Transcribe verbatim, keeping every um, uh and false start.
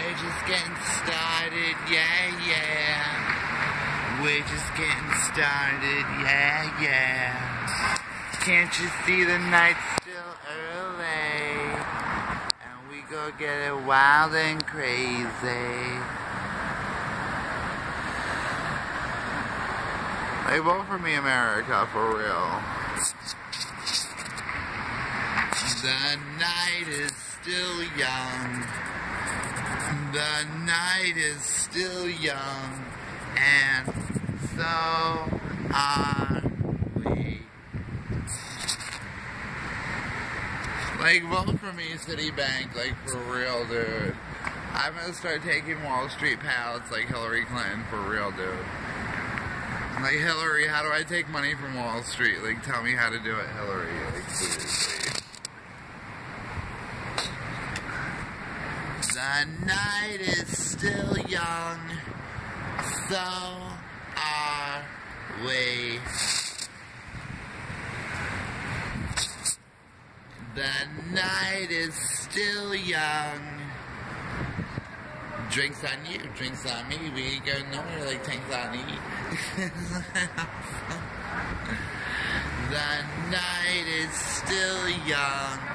We're just getting started, yeah, yeah. We're just getting started, yeah, yeah. Can't you see the night's still early? And we go get it wild and crazy. Like, vote for me, America, for real. The night is still young. The night is still young. And so are we. Like, vote for me, Citibank, like, for real, dude. I'm gonna start taking Wall Street pallets like Hillary Clinton, for real, dude. Like, Hillary, how do I take money from Wall Street? Like, tell me how to do it, Hillary. Like, seriously. The night is still young, so are we. The night is still young. Drinks on you, drinks on me. We ain't going nowhere like tanks on E. The night is still young.